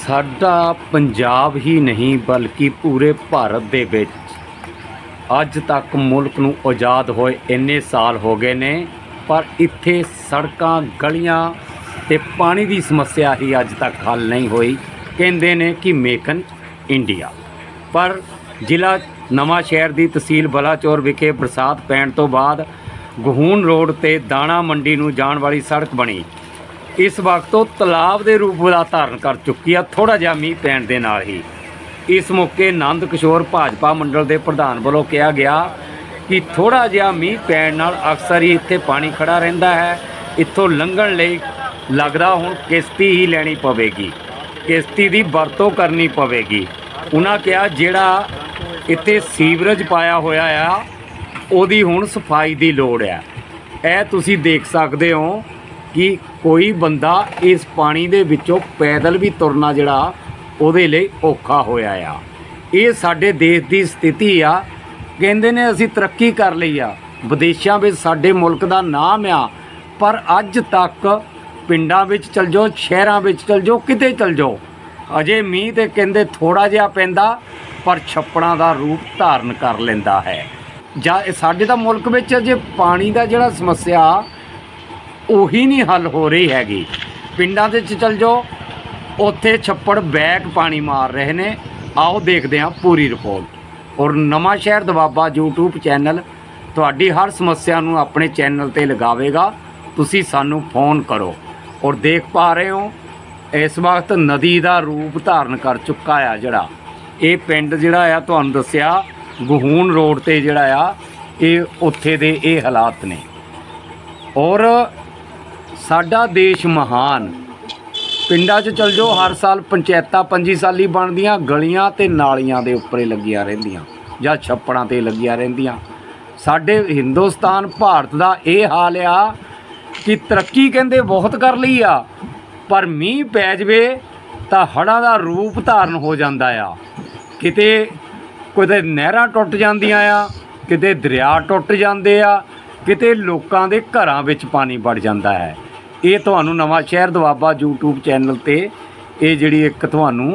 ਸਾਡਾ ਪੰਜਾਬ ਹੀ ਨਹੀਂ ਬਲਕਿ ਪੂਰੇ ਭਾਰਤ ਦੇ ਵਿੱਚ ਅੱਜ ਤੱਕ ਮੁਲਕ ਨੂੰ ਆਜ਼ਾਦ ਹੋਏ ਇੰਨੇ ਸਾਲ ਹੋ ਗਏ ਨੇ, ਪਰ ਇੱਥੇ ਸੜਕਾਂ ਗਲੀਆਂ ਤੇ ਪਾਣੀ ਦੀ ਸਮੱਸਿਆ ਹੀ ਅੱਜ ਤੱਕ ਹੱਲ ਨਹੀਂ ਹੋਈ। ਕਹਿੰਦੇ ਨੇ ਕਿ ਮੇਕ ਇਨ ਇੰਡੀਆ, ਪਰ ਜ਼ਿਲ੍ਹਾ ਨਵਾਂ ਸ਼ਹਿਰ ਦੀ ਤਹਿਸੀਲ ਬਲਾਚੌਰ ਵਿਖੇ ਬਰਸਾਤ ਪੈਣ ਤੋਂ ਬਾਅਦ ਗਹੂਣ ਰੋਡ ਤੇ ਦਾਣਾ ਮੰਡੀ ਨੂੰ ਜਾਣ ਵਾਲੀ ਸੜਕ ਬਣੀ ਇਸ ਵਕਤ ਉਹ ਤਲਾਬ ਦੇ ਰੂਪ ਦਾ ਧਾਰਨ ਕਰ ਚੁੱਕੀ ਆ, ਥੋੜ੍ਹਾ ਜਿਹਾ ਮੀਂਹ ਪੈਣ ਦੇ ਨਾਲ ਹੀ। ਇਸ ਮੌਕੇ ਨੰਦ ਕਿਸ਼ੋਰ ਭਾਜਪਾ ਮੰਡਲ ਦੇ ਪ੍ਰਧਾਨ ਵੱਲੋਂ ਕਿਹਾ ਗਿਆ ਕਿ ਥੋੜ੍ਹਾ ਜਿਹਾ ਮੀਂਹ ਪੈਣ ਨਾਲ ਅਕਸਰ ਹੀ ਇੱਥੇ ਪਾਣੀ ਖੜਾ ਰਹਿੰਦਾ ਹੈ। ਇੱਥੋਂ ਲੰਘਣ ਲਈ ਲੱਗਦਾ ਹੁਣ ਕਿਸ਼ਤੀ ਹੀ ਲੈਣੀ ਪਵੇਗੀ, ਕਿਸ਼ਤੀ ਦੀ ਵਰਤੋਂ ਕਰਨੀ ਪਵੇਗੀ। ਉਹਨਾਂ ਕਿਹਾ ਜਿਹੜਾ ਇੱਥੇ ਸੀਵਰੇਜ ਪਾਇਆ ਹੋਇਆ ਆ ਉਹਦੀ ਹੁਣ ਸਫਾਈ ਦੀ ਲੋੜ ਆ। ਇਹ ਤੁਸੀਂ ਦੇਖ ਸਕਦੇ ਹੋ ਕਿ ਕੋਈ ਬੰਦਾ ਇਸ ਪਾਣੀ ਦੇ ਵਿੱਚੋਂ ਪੈਦਲ ਵੀ ਤੁਰਨਾ ਜਿਹੜਾ ਉਹਦੇ ਲਈ ਔਖਾ ਹੋਇਆ ਆ। ਇਹ ਸਾਡੇ ਦੇਸ਼ ਦੀ ਸਥਿਤੀ ਆ। ਕਹਿੰਦੇ ਨੇ ਅਸੀਂ ਤਰੱਕੀ ਕਰ ਲਈ ਆ, ਵਿਦੇਸ਼ਾਂ ਵਿੱਚ ਸਾਡੇ ਮੁਲਕ ਦਾ ਨਾਮ ਆ, ਪਰ ਅੱਜ ਤੱਕ ਪਿੰਡਾਂ ਵਿੱਚ ਚਲ ਜਾਓ, ਸ਼ਹਿਰਾਂ ਵਿੱਚ ਚਲ ਜਾਓ, ਕਿਤੇ ਚਲ ਜਾਓ, ਅਜੇ ਮੀਂਹ ਤੇ ਕਹਿੰਦੇ ਥੋੜ੍ਹਾ ਜਿਹਾ ਪੈਂਦਾ ਪਰ ਛੱਪੜਾਂ ਦਾ ਰੂਪ ਧਾਰਨ ਕਰ ਲੈਂਦਾ ਹੈ। ਜਾਂ ਸਾਡੇ ਤਾਂ ਮੁਲਕ ਵਿੱਚ ਅਜੇ ਪਾਣੀ ਦਾ ਜਿਹੜਾ ਸਮੱਸਿਆ ਉਹੀ ਨਹੀਂ ਹੱਲ ਹੋ ਰਹੀ ਹੈਗੀ। ਪਿੰਡਾਂ ਦੇ ਵਿੱਚ ਚਲ ਜਾਓ, ਉੱਥੇ ਛੱਪੜ ਬੈਕ ਪਾਣੀ ਮਾਰ ਰਹੇ ਨੇ। ਆਓ ਦੇਖਦੇ ਹਾਂ ਪੂਰੀ ਰਿਪੋਰਟ। ਔਰ ਨਵਾਂ ਸ਼ਹਿਰ ਦਵਾਬਾ YouTube ਚੈਨਲ ਤੁਹਾਡੀ ਹਰ ਸਮੱਸਿਆ ਨੂੰ ਆਪਣੇ ਚੈਨਲ ਤੇ ਲਗਾਵੇਗਾ। ਤੁਸੀਂ ਸਾਨੂੰ ਫੋਨ ਕਰੋ। ਔਰ ਦੇਖ ਪਾ ਰਹੇ ਹੋ ਇਸ ਵਕਤ ਨਦੀ ਦਾ ਰੂਪ ਧਾਰਨ ਕਰ ਚੁੱਕਾ ਆ। ਜਿਹੜਾ ਇਹ ਪਿੰਡ ਜਿਹੜਾ ਆ ਤੁਹਾਨੂੰ ਦੱਸਿਆ ਗਹੂਣ ਰੋਡ ਤੇ ਜਿਹੜਾ ਆ ਇਹ ਉੱਥੇ ਦੇ ਇਹ ਹਾਲਾਤ ਨੇ। ਔਰ ਸਾਡਾ ਦੇਸ਼ ਮਹਾਨ, ਪਿੰਡਾਂ 'ਚ ਚਲ ਜਾਓ, ਹਰ ਸਾਲ ਪੰਚਾਇਤਾਂ 25 ਸਾਲੀ ਬਣਦੀਆਂ, ਗਲੀਆਂ ਤੇ ਨਾਲੀਆਂ ਦੇ ਉੱਪਰੇ ਲੱਗੀਆਂ ਰਹਿੰਦੀਆਂ ਜਾਂ ਛੱਪੜਾਂ ਤੇ ਲੱਗੀਆਂ ਰਹਿੰਦੀਆਂ। ਸਾਡੇ ਹਿੰਦੁਸਤਾਨ ਭਾਰਤ ਦਾ ਇਹ ਹਾਲ ਆ ਕਿ ਤਰੱਕੀ ਕਹਿੰਦੇ ਬਹੁਤ ਕਰ ਲਈ ਆ, ਪਰ ਮੀਂਹ ਪੈ ਜਾਵੇ ਤਾਂ ਹੜ੍ਹਾਂ ਦਾ ਰੂਪ ਧਾਰਨ ਹੋ ਜਾਂਦਾ ਆ। ਕਿਤੇ ਨਹਿਰਾਂ ਟੁੱਟ ਜਾਂਦੀਆਂ ਆ, ਕਿਤੇ ਦਰਿਆ ਟੁੱਟ ਜਾਂਦੇ ਆ, ਕਿਤੇ ਲੋਕਾਂ ਦੇ ਘਰਾਂ ਵਿੱਚ ਪਾਣੀ ਵੜ ਜਾਂਦਾ ਹੈ। ਇਹ ਤੁਹਾਨੂੰ ਨਵਾਂ ਸ਼ਹਿਰ ਦਵਾਬਾ YouTube ਚੈਨਲ ਤੇ ਇਹ ਜਿਹੜੀ ਇੱਕ ਤੁਹਾਨੂੰ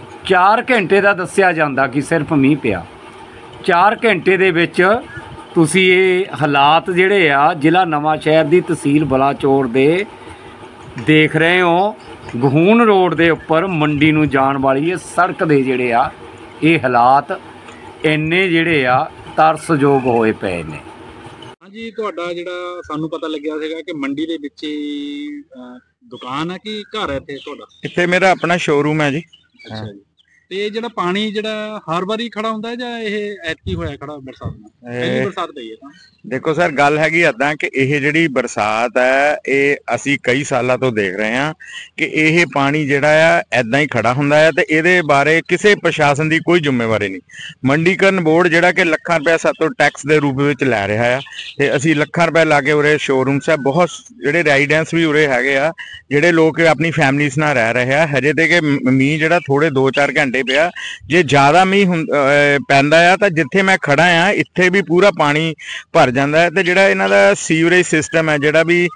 4 ਘੰਟੇ ਦਾ ਦੱਸਿਆ ਜਾਂਦਾ ਕਿ ਸਿਰਫ ਮੀਂਹ ਪਿਆ। 4 ਘੰਟੇ ਦੇ ਵਿੱਚ ਤੁਸੀਂ ਇਹ ਹਾਲਾਤ ਜਿਹੜੇ ਆ ਜ਼ਿਲ੍ਹਾ ਨਵਾਂ ਸ਼ਹਿਰ ਦੀ ਤਹਿਸੀਲ ਬਲਾਚੌਰ ਦੇ ਦੇਖ ਰਹੇ ਹੋ। ਗਹੂਣ ਰੋਡ ਦੇ ਉੱਪਰ ਮੰਡੀ ਨੂੰ ਜਾਣ ਵਾਲੀ ਇਹ ਸੜਕ ਦੇ ਜਿਹੜੇ ਆ ਇਹ ਹਾਲਾਤ ਇੰਨੇ ਜਿਹੜੇ ਆ ਤਰਸਯੋਗ ਹੋਏ ਪਏ ਨੇ। ਹਾਂਜੀ, ਤੁਹਾਡਾ ਜਿਹੜਾ ਸਾਨੂੰ ਪਤਾ ਲੱਗਿਆ ਸੀਗਾ ਕਿ ਮੰਡੀ ਦੇ ਵਿੱਚ ਹੀ ਦੁਕਾਨ ਹੈ ਕਿ ਘਰ ਹੈ ਇੱਥੇ ਤੁਹਾਡਾ? ਇੱਥੇ ਮੇਰਾ ਆਪਣਾ ਸ਼ੋਰੂਮ ਹੈ ਜੀ। ਅੱਛਾ ਜੀ। ਤੇ ਜਿਹੜਾ ਪਾਣੀ ਜਿਹੜਾ ਹਰ ਵਾਰੀ ਖੜਾ ਹੁੰਦਾ ਹੈ ਜਾਂ ਇਹ ਐਤਕੀ ਹੋਇਆ ਖੜਾ ਬਰਸਾਤ ਨਾਲ? ਪਹਿਲੀ ਬਰਸਾਤ ਪਈ ਹੈ ਤਾਂ ਦੇਖੋ ਸਰ, ਗੱਲ ਹੈਗੀ ਇੱਦਾਂ ਕਿ ਇਹ ਜਿਹੜੀ ਬਰਸਾਤ ਹੈ ਇਹ ਅਸੀਂ ਕਈ ਸਾਲਾਂ ਤੋਂ ਦੇਖ ਰਹੇ ਹਾਂ ਕਿ ਇਹ ਪਾਣੀ ਜਿਹੜਾ ਆ ਇੱਦਾਂ ਹੀ ਖੜਾ ਹੁੰਦਾ ਹੈ ਤੇ ਇਹਦੇ ਬਾਰੇ ਕਿਸੇ ਪ੍ਰਸ਼ਾਸਨ ਦੀ ਕੋਈ ਜ਼ਿੰਮੇਵਾਰੀ ਨਹੀਂ। ਮੰਡੀਕਰਨ ਬੋਰਡ ਜਿਹੜਾ ਕਿ ਲੱਖਾਂ ਰੁਪਏ ਸਾਤੋਂ ਟੈਕਸ ਦੇ ਰੂਪ ਵਿੱਚ ਲੈ ਰਿਹਾ ਆ ਤੇ ਅਸੀਂ ਲੱਖਾਂ ਰੁਪਏ ਲਾ ਕੇ ਉਰੇ ਸ਼ੋਰੂਮਸ ਹੈ, ਬਹੁਤ ਜਿਹੜੇ ਰੈਜ਼ੀਡੈਂਸ ਵੀ ਉਰੇ ਹੈਗੇ ਆ, ਜਿਹੜੇ ਲੋਕ ਆਪਣੀ ਫੈਮਲੀਜ਼ ਨਾਲ ਰਹਿ ਰਹੇ ਆ। ਹਜੇ ਤੇ ਕਿ ਮੀਂਹ ਜਿਹੜਾ ਥੋੜੇ 2-4 ਘੰਟੇ ਪਿਆ, ਜੇ ਜ਼ਿਆਦਾ ਮੀਂਹ ਪੈਂਦਾ ਆ ਤਾਂ ਜਿੱਥੇ ਮੈਂ ਖੜਾ ਆ ਇੱਥੇ ਵੀ ਪੂਰਾ ਪਾਣੀ ਭਰ ਜਾਂਦਾ ਹੈ। ਤੇ ਜਿਹੜਾ ਇਹਨਾਂ ਦਾ ਸੀਵਰੇਜ ਸਿਸਟਮ ਹੈ, ਜਿਹੜਾ ਵੀ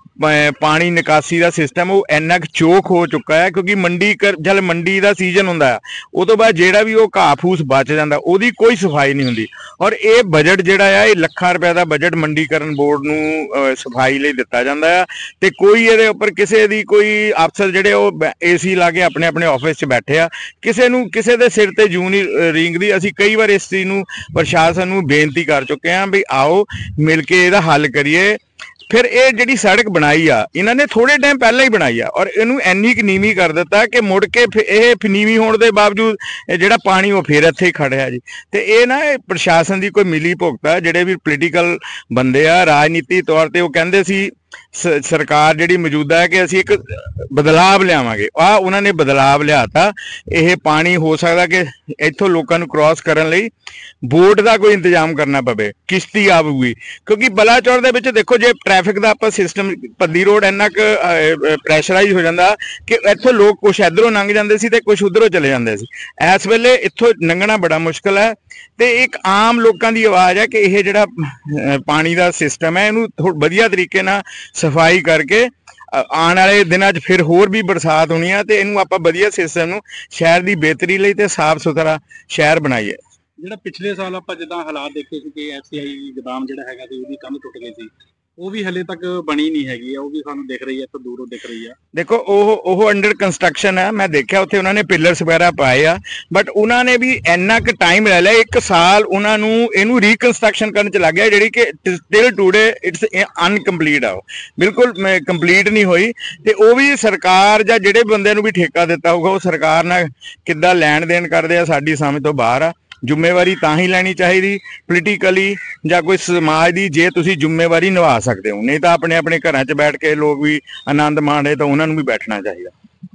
ਪਾਣੀ ਨਿਕਾਸੀ ਦਾ ਸਿਸਟਮ, ਉਹ ਇੰਨਾ ਕੁ ਚੋਕ ਹੋ ਚੁੱਕਾ ਹੈ ਕਿਉਂਕਿ ਜਦ ਮੰਡੀ ਦਾ ਸੀਜ਼ਨ ਹੁੰਦਾ ਹੈ ਉਹ ਤੋਂ ਬਾਅਦ ਜਿਹੜਾ ਵੀ ਉਹ ਘਾਹ ਫੂਸ ਬਚ ਜਾਂਦਾ ਉਹਦੀ ਕੋਈ ਸਫਾਈ ਨਹੀਂ ਹੁੰਦੀ। ਔਰ ਇਹ ਬਜਟ ਜਿਹੜਾ ਆ ਇਹ ਲੱਖਾਂ ਰੁਪਏ ਦਾ ਬਜਟ ਮੰਡੀਕਰਨ ਬੋਰਡ ਨੂੰ ਸਫਾਈ ਲਈ ਦਿੱਤਾ ਜਾਂਦਾ ਆ ਤੇ ਕੋਈ ਇਹਦੇ ਉੱਪਰ ਕਿਸੇ ਦੀ ਕੋਈ ਅਫਸਰ ਜਿਹੜੇ ਉਹ AC ਲਾ ਕੇ ਆਪਣੇ ਆਪਣੇ ਆਫਿਸ 'ਚ ਬੈਠੇ ਆ। ਕਿਸੇ ਦੇ ਸਿਰ ਤੇ ਜੂੰ ਨਹੀਂ ਰੀਂਗਦੀ। ਅਸੀਂ ਕਈ ਵਾਰ ਇਸ ਚੀਜ਼ ਨੂੰ ਪ੍ਰਸ਼ਾਸਨ ਨੂੰ ਬੇਨਤੀ ਕਰ ਚੁੱਕੇ ਹਾਂ ਵੀ ਆਓ ਮਿਲ ਕੇ ਇਹਦਾ ਹੱਲ ਕਰੀਏ। ਫਿਰ ਇਹ ਜਿਹੜੀ ਸੜਕ ਬਣਾਈ ਆ ਇਹਨਾਂ ਨੇ ਥੋੜੇ ਟਾਈਮ ਪਹਿਲਾਂ ਹੀ ਬਣਾਈ ਆ ਔਰ ਇਹਨੂੰ ਇੰਨੀ ਕੁ ਨੀਵੀਂ ਕਰ ਦਿੱਤਾ ਕਿ ਮੁੜ ਕੇ ਇਹ ਨੀਵੀਂ ਹੋਣ ਦੇ ਬਾਵਜੂਦ ਜਿਹੜਾ ਪਾਣੀ ਉਹ ਫਿਰ ਇੱਥੇ ਹੀ ਖੜਿਆ ਜੀ। ਤੇ ਇਹ ਨਾ ਪ੍ਰਸ਼ਾਸਨ ਦੀ ਕੋਈ ਮਿਲੀ ਭੁਗਤ ਆ। ਜਿਹੜੇ ਵੀ ਪੋਲੀਟੀਕਲ ਬੰਦੇ ਆ ਰਾਜਨੀਤੀ ਤੌਰ ਤੇ ਉਹ ਕਹਿੰਦੇ ਸੀ ਸਰਕਾਰ ਜਿਹੜੀ ਮੌਜੂਦਾ ਹੈ ਕਿ ਅਸੀਂ ਇੱਕ ਬਦਲਾਵ ਲਿਆਵਾਂਗੇ। ਉਹਨਾਂ ਨੇ ਬਦਲਾਵ ਲਿਆਤਾ। ਇਹ ਪਾਣੀ ਹੋ ਸਕਦਾ ਕਿ ਇੱਥੋਂ ਲੋਕਾਂ ਨੂੰ ਕ੍ਰਾਸ ਕਰਨ ਲਈ ਬੋਟ ਦਾ ਕੋਈ ਇੰਤਜ਼ਾਮ ਕਰਨਾ ਪਵੇ, ਕਿਸ਼ਤੀ ਆਊਗੀ। ਕਿਉਂਕਿ ਬਲਾਚੌਰ ਦੇ ਵਿੱਚ ਦੇਖੋ, ਜੇ ਟ੍ਰੈਫਿਕ ਦਾ ਆਪਾਂ ਸਿਸਟਮ ਪੱਦੀ ਰੋਡ ਇੰਨਾ ਕੁ ਪ੍ਰੈਸ਼ਰਾਈਜ਼ ਹੋ ਜਾਂਦਾ ਕਿ ਇੱਥੋਂ ਲੋਕ ਕੁਛ ਇੱਧਰੋਂ ਲੰਘ ਜਾਂਦੇ ਸੀ ਤੇ ਕੁਛ ਉੱਧਰੋਂ ਚਲੇ ਜਾਂਦੇ ਸੀ। ਇਸ ਵੇਲੇ ਇੱਥੋਂ ਲੰਘਣਾ ਬੜਾ ਮੁਸ਼ਕਿਲ ਹੈ ਤੇ ਇੱਕ ਆਮ ਲੋਕਾਂ ਦੀ ਆਵਾਜ਼ ਹੈ ਕਿ ਇਹ ਜਿਹੜਾ ਪਾਣੀ ਦਾ ਸਿਸਟਮ ਹੈ ਇਹਨੂੰ ਵਧੀਆ ਤਰੀਕੇ ਨਾਲ ਸਫਾਈ ਕਰਕੇ ਆਉਣ ਵਾਲੇ ਦਿਨਾਂ 'ਚ ਫਿਰ ਹੋਰ ਵੀ ਬਰਸਾਤ ਹੋਣੀ ਆ, ਤੇ ਇਹਨੂੰ ਆਪਾਂ ਵਧੀਆ ਸਿਸਟਮ ਨੂੰ ਸ਼ਹਿਰ ਦੀ ਬਿਹਤਰੀ ਲਈ ਤੇ ਸਾਫ਼ ਸੁਥਰਾ ਸ਼ਹਿਰ ਬਣਾਈਏ। ਜਿਹੜਾ ਪਿਛਲੇ ਸਾਲ ਆਪਾਂ ਜਿੱਦਾਂ ਹਾਲਾਤ ਦੇਖੇ ਸੀ ਕਿ FCI ਗੋਦਾਮ ਜਿਹੜਾ ਹੈਗਾ ਸੀ ਉਹਦੀ ਕੰਧ ਟੁੱਟ ਗਈ ਸੀ, ਉਹ ਵੀ ਹਲੇ ਤੱਕ ਬਣੀ ਨਹੀਂ ਹੈਗੀ ਆ, ਉਹ ਵੀ ਸਾਨੂੰ ਦਿਖ ਰਹੀ ਹੈ, ਇੱਥੋਂ ਦੂਰੋਂ ਦਿਖ ਰਹੀ ਆ। ਦੇਖੋ ਉਹ ਅੰਡਰ ਕੰਸਟਰਕਸ਼ਨ ਹੈ, ਮੈਂ ਦੇਖਿਆ ਉੱਥੇ ਉਹਨਾਂ ਨੇ ਪਿਲਰਸ ਵਗੈਰਾ ਪਾਏ ਆ, ਬਟ ਉਹਨਾਂ ਨੇ ਵੀ ਇੰਨਾ ਕੁ ਟਾਈਮ ਲੈ ਲਿਆ, 1 ਸਾਲ ਉਹਨਾਂ ਨੂੰ ਇਹਨੂੰ ਰੀਕਨਸਟਰਕਸ਼ਨ ਕਰਨ 'ਚ ਲੱਗ ਗਿਆ, ਜਿਹੜੀ ਕਿ ਟਿਲ ਟੂਡੇ ਇਟਸ ਅਨਕੰਪਲੀਟ ਆ, ਉਹ ਬਿਲਕੁਲ ਕੰਪਲੀਟ ਨਹੀਂ ਹੋਈ। ਤੇ ਉਹ ਵੀ ਸਰਕਾਰ ਜਾਂ ਜਿਹੜੇ ਬੰਦੇ ਨੂੰ ਵੀ ਠੇਕਾ ਦਿੱਤਾ ਹੋਊਗਾ, ਉਹ ਸਰਕਾਰ ਨਾਲ ਕਿੱਦਾਂ ਲੈਣ ਦੇਣ ਕਰਦੇ ਆ, ਸਾਡੀ ਸਮਝ ਤੋਂ ਬਾਹਰ ਆ। ਜ਼ਿੰਮੇਵਾਰੀ ਤਾਂ ਹੀ ਲੈਣੀ ਚਾਹੀਦੀ ਪੋਲੀਟੀਕਲੀ ਜਾਂ ਕੋਈ ਸਮਾਜ ਦੀ, ਜੇ ਤੁਸੀਂ ਜ਼ਿੰਮੇਵਾਰੀ ਨਿਭਾ ਸਕਦੇ ਹੋ, ਨਹੀਂ ਤਾਂ ਆਪਣੇ ਆਪਣੇ ਘਰਾਂ 'ਚ ਬੈਠ ਕੇ ਲੋਕ ਵੀ ਆਨੰਦ ਮਾਣ ਰਹੇ ਤਾਂ ਉਹਨਾਂ ਨੂੰ ਵੀ ਬੈਠਣਾ ਚਾਹੀਦਾ।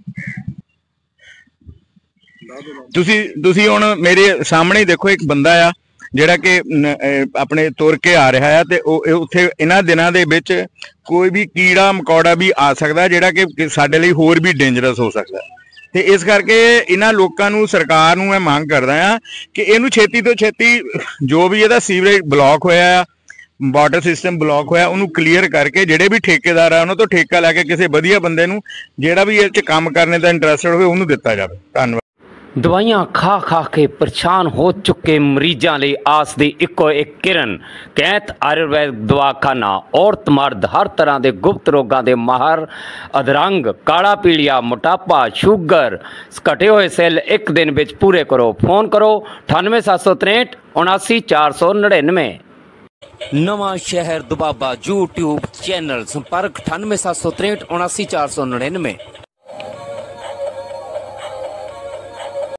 ਤੁਸੀਂ ਹੁਣ ਮੇਰੇ ਸਾਹਮਣੇ ਹੀ ਦੇਖੋ, ਇੱਕ ਬੰਦਾ ਆ ਜਿਹੜਾ ਕਿ ਆਪਣੇ ਤੁਰ ਕੇ ਆ ਰਿਹਾ ਆ, ਤੇ ਉਹ ਉੱਥੇ ਇਹਨਾਂ ਦਿਨਾਂ ਦੇ ਵਿੱਚ ਕੋਈ ਵੀ ਕੀੜਾ ਮਕੌੜਾ ਵੀ ਆ ਸਕਦਾ, ਜਿਹੜਾ ਕਿ ਸਾਡੇ ਲਈ ਹੋਰ ਵੀ ਡੇਂਜਰਸ ਹੋ ਸਕਦਾ। ਤੇ ਇਸ ਕਰਕੇ ਇਹਨਾਂ ਲੋਕਾਂ ਨੂੰ, ਸਰਕਾਰ ਨੂੰ ਮੈਂ ਮੰਗ ਕਰਦਾ ਆ ਕਿ ਇਹਨੂੰ ਛੇਤੀ ਤੋਂ ਛੇਤੀ ਜੋ ਵੀ ਇਹਦਾ ਸੀਵਰੇਜ ਬਲੌਕ ਹੋਇਆ ਆ, ਵਾਟਰ ਸਿਸਟਮ ਬਲੌਕ ਹੋਇਆ, ਉਹਨੂੰ ਕਲੀਅਰ ਕਰਕੇ ਜਿਹੜੇ ਵੀ ਠੇਕੇਦਾਰ ਆ ਉਹਨਾਂ ਤੋਂ ਠੇਕਾ ਲੈ ਕੇ ਕਿਸੇ ਵਧੀਆ ਬੰਦੇ ਨੂੰ, ਜਿਹੜਾ ਵੀ ਇਹ 'ਚ ਕੰਮ ਕਰਨੇ ਦਾ ਇੰਟਰਸਟਡ ਹੋਵੇ, ਉਹਨੂੰ ਦਿੱਤਾ ਜਾਵੇ। ਧੰਨਵਾਦ। ਦਵਾਈਆਂ ਖਾ ਖਾ ਕੇ ਪਰੇਸ਼ਾਨ ਹੋ ਚੁੱਕੇ ਮਰੀਜ਼ਾਂ ਲਈ ਆਸ ਦੀ ਇੱਕੋ ਇੱਕ ਕਿਰਨ, ਕੈਂਥ ਆਯੁਰਵੈਦ ਦਵਾਖਾਨਾ। ਔਰਤ ਮਰਦ ਹਰ ਤਰ੍ਹਾਂ ਦੇ ਗੁਪਤ ਰੋਗਾਂ ਦੇ ਮਾਹਰ, ਅਧਰੰਗ, ਕਾਲਾ ਪੀਲੀਆ, ਮੋਟਾਪਾ, ਸ਼ੂਗਰ, ਘਟੇ ਹੋਏ ਸੈੱਲ ਇੱਕ ਦਿਨ ਵਿੱਚ ਪੂਰੇ ਕਰੋ। ਫੋਨ ਕਰੋ 98763 79499। ਨਵਾਂ ਸ਼ਹਿਰ ਦੁਬਾਬਾ YouTube ਚੈਨਲ, ਸੰਪਰਕ 98763 79499।